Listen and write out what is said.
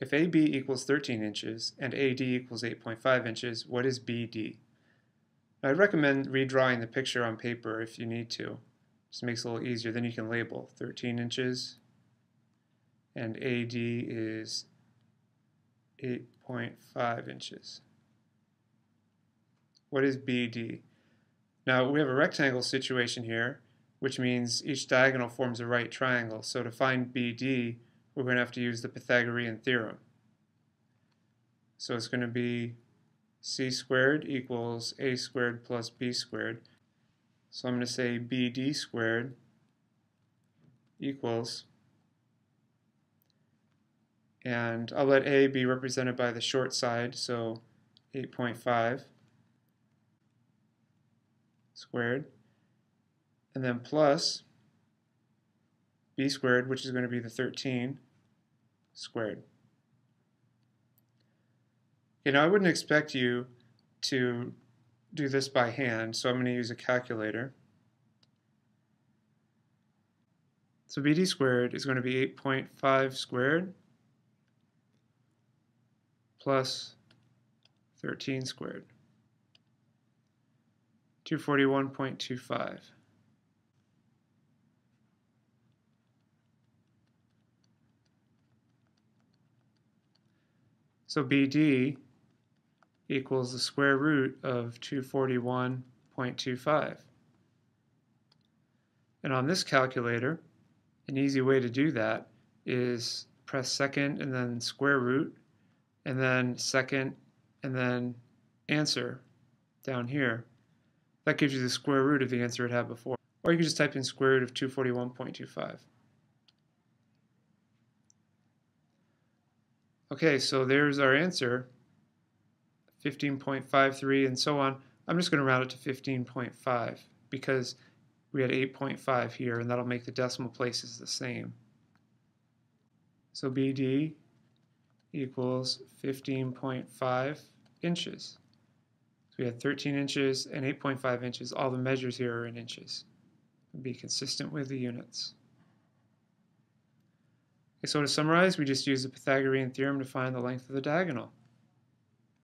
If AB equals 13 inches and AD equals 8.5 inches, what is BD? Now, I'd recommend redrawing the picture on paper if you need to. Just makes it a little easier. Then you can label 13 inches and AD is 8.5 inches. What is BD? Now, we have a rectangle situation here, which means each diagonal forms a right triangle. So to find BD, we're going to have to use the Pythagorean theorem. So it's going to be c squared equals a squared plus b squared. So I'm going to say BD squared equals, and I'll let A be represented by the short side, so 8.5 squared, and then plus b squared, which is going to be the 13 squared. Okay, now I wouldn't expect you to do this by hand, so I'm going to use a calculator. So BD squared is going to be 8.5 squared plus 13 squared, 241.25. So BD equals the square root of 241.25. And on this calculator, an easy way to do that is press second and then square root, and then second and then answer down here. That gives you the square root of the answer it had before. Or you can just type in square root of 241.25. Okay, so there's our answer, 15.53 and so on. I'm just going to round it to 15.5 because we had 8.5 here, and that'll make the decimal places the same. So BD equals 15.5 inches. So we had 13 inches and 8.5 inches. All the measures here are in inches. Be consistent with the units. Okay, so to summarize, we just use the Pythagorean theorem to find the length of the diagonal.